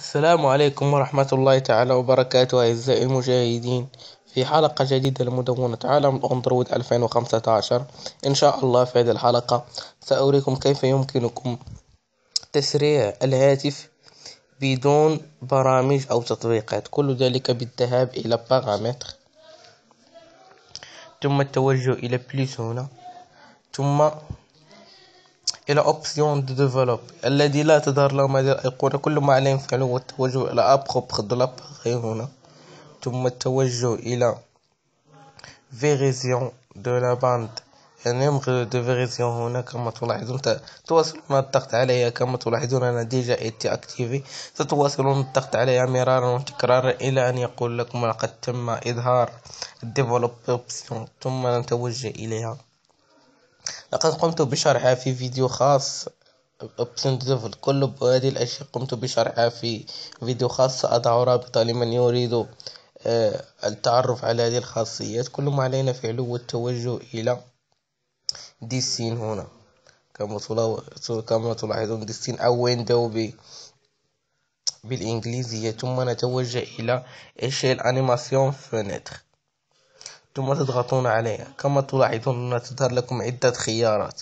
السلام عليكم ورحمة الله تعالى وبركاته أعزائي المشاهدين في حلقة جديدة لمدونة عالم أندرويد 2015. إن شاء الله في هذه الحلقة سأريكم كيف يمكنكم تسريع الهاتف بدون برامج أو تطبيقات، كل ذلك بالذهاب إلى بارامتر ثم التوجه إلى بلس هنا، ثم إلى أوبسيون دو ديفلوب الذي لا تظهر لهم هذه الأيقونة. كل ما عليهم فعله هو التوجه إلى أبخب دو لاباري هنا، ثم التوجه إلى فيريزيون دو لا باند، يعني نمغ دو فيريزيون هنا. كما تلاحظون تواصلون الضغط عليها، كما تلاحظون أنا ديجا إتي أكتيفي. ستواصلون الضغط عليها مرارا وتكرارا إلى أن يقول لكم لقد تم إظهار الديفلوب أوبسيون، ثم نتوجه إليها. لقد قمت بشرحها في فيديو خاص كل هذه الأشياء قمت بشرحها في فيديو خاص، سأضع رابطة لمن يريد التعرف على هذه الخاصيات. كل ما علينا فعله هو التوجه إلى ديسين هنا، كما تلاحظون ديسين أو ويندو بالإنجليزية، ثم نتوجه إلى إشيل أنيماسيون فينيتر، ثم تضغطون عليها. كما تلاحظون تظهر لكم عدة خيارات.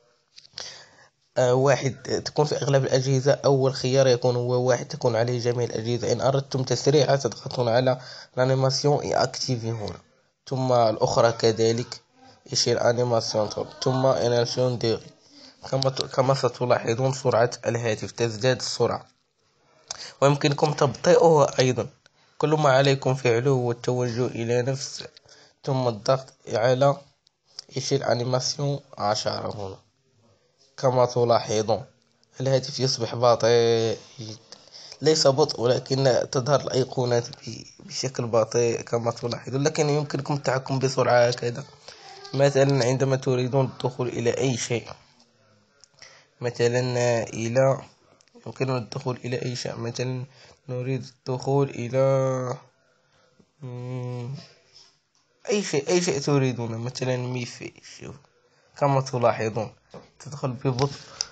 واحد تكون في أغلب الأجهزة، أول خيار يكون هو واحد تكون عليه جميع الأجهزة. إن أردتم تسريعها تضغطون على الأنيماسيون أكتيفي هنا، ثم الأخرى كذلك يشير أنيماسيون ثم إنرسيون ديري. كما ستلاحظون سرعة الهاتف تزداد السرعة، ويمكنكم تبطئه أيضا. كل ما عليكم فعله هو التوجه إلى نفس ثم الضغط على يشير أنيماسيون 10 هنا. كما تلاحظون الهاتف يصبح بطيء جدا، ليس بطء ولكن تظهر الأيقونات بشكل بطيء كما تلاحظون، لكن يمكنكم التحكم بسرعة هكذا. مثلا عندما تريدون الدخول إلى أي شيء، مثلا يمكننا الدخول إلى أي شيء، مثلا نريد الدخول إلى أي شيء تريدون، مثلا ميفي. شوف كما تلاحظون تدخل ببطء.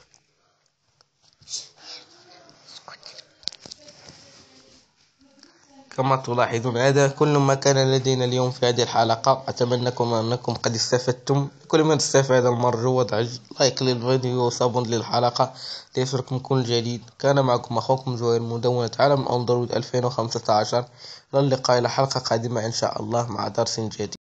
كما تلاحظون هذا كل ما كان لدينا اليوم في هذه الحلقة. أتمنى أنكم قد استفدتم. كل من استفاد المرجو وضع لايك للفيديو وصاب للحلقة ليصلكم كل جديد. كان معكم أخوكم جويل مدونة عالم أندرويد 2015. إلى اللقاء إلى حلقة قادمة إن شاء الله مع درس جديد.